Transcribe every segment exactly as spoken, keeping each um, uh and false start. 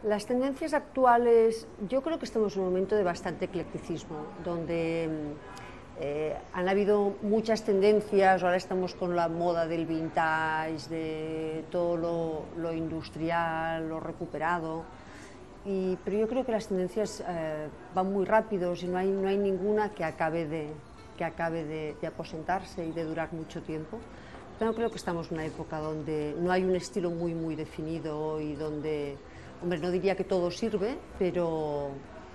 Las tendencias actuales, yo creo que estamos en un momento de bastante eclecticismo, donde eh, han habido muchas tendencias. Ahora estamos con la moda del vintage, de todo lo, lo industrial, lo recuperado, y, pero yo creo que las tendencias eh, van muy rápidos y no hay, no hay ninguna que acabe, de, que acabe de, de aposentarse y de durar mucho tiempo. Yo creo que estamos en una época donde no hay un estilo muy, muy definido y donde, hombre, no diría que todo sirve, pero,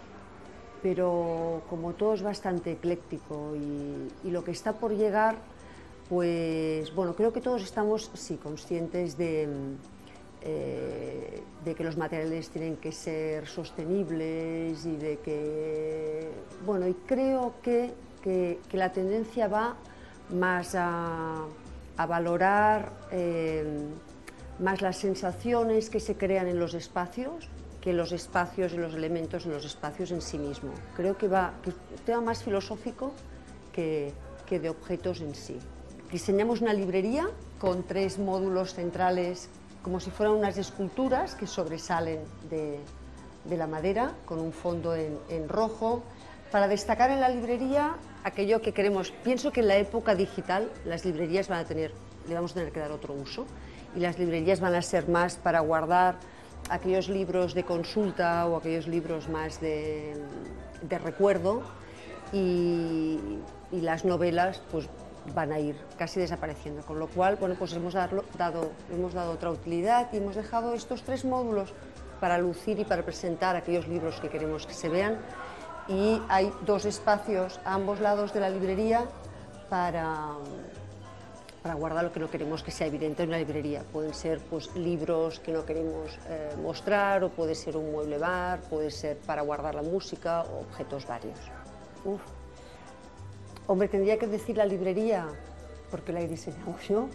pero como todo es bastante ecléctico y, y lo que está por llegar, pues bueno, creo que todos estamos, sí, conscientes de, eh, de que los materiales tienen que ser sostenibles y de que, bueno, y creo que, que, que la tendencia va más a, a valorar eh, más las sensaciones que se crean en los espacios que los espacios y los elementos en los espacios en sí mismo. Creo que va, que es un tema más filosófico que, que de objetos en sí. Diseñamos una librería con tres módulos centrales, como si fueran unas esculturas que sobresalen de, de la madera, con un fondo en, en rojo, para destacar en la librería aquello que queremos. Pienso que en la época digital las librerías van a tener, le vamos a tener que dar otro uso, y las librerías van a ser más para guardar aquellos libros de consulta o aquellos libros más de, de recuerdo, y, y las novelas pues van a ir casi desapareciendo, con lo cual, bueno, pues hemos dado, dado, hemos dado otra utilidad y hemos dejado estos tres módulos para lucir y para presentar aquellos libros que queremos que se vean, y hay dos espacios a ambos lados de la librería para, para guardar lo que no queremos que sea evidente en una librería. Pueden ser pues, libros que no queremos eh, mostrar, o puede ser un mueble bar, puede ser para guardar la música, o objetos varios. Uf. Hombre, tendría que decir la librería, porque la he diseñado yo,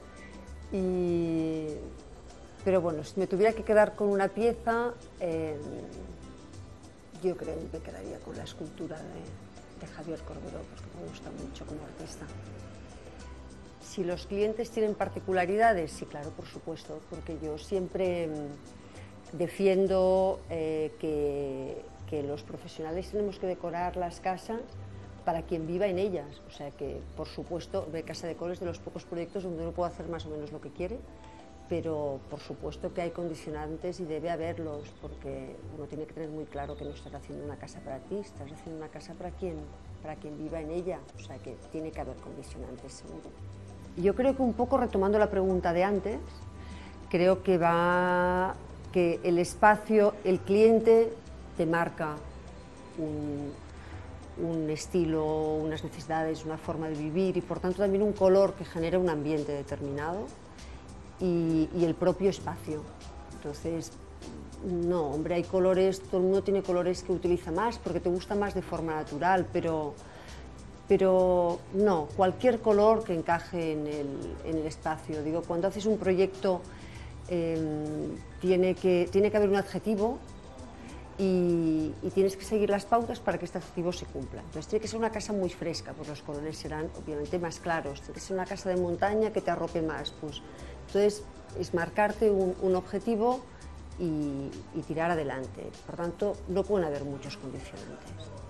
y... pero bueno, si me tuviera que quedar con una pieza, eh, yo creo que me quedaría con la escultura de, de Javier Corberó, porque me gusta mucho como artista. Si los clientes tienen particularidades, sí, claro, por supuesto, porque yo siempre defiendo eh, que, que los profesionales tenemos que decorar las casas para quien viva en ellas. O sea que, por supuesto, Casa Decor es de los pocos proyectos donde uno puede hacer más o menos lo que quiere, pero por supuesto que hay condicionantes y debe haberlos, porque uno tiene que tener muy claro que no estás haciendo una casa para ti, estás haciendo una casa para quien, para quien viva en ella. O sea que tiene que haber condicionantes, seguro. Yo creo que un poco retomando la pregunta de antes, creo que va que el espacio, el cliente te marca un, un estilo, unas necesidades, una forma de vivir, y por tanto también un color que genera un ambiente determinado, y, y el propio espacio. Entonces, no, hombre, hay colores, todo el mundo tiene colores que utiliza más porque te gusta más de forma natural, pero pero no, cualquier color que encaje en el, en el espacio. Digo, cuando haces un proyecto eh, tiene, que, tiene que haber un adjetivo y, y tienes que seguir las pautas para que este adjetivo se cumpla. Entonces tiene que ser una casa muy fresca, pues los colores serán obviamente más claros. Tiene que ser una casa de montaña que te arrope más. Pues, entonces es marcarte un, un objetivo y, y tirar adelante. Por tanto, no pueden haber muchos condicionantes.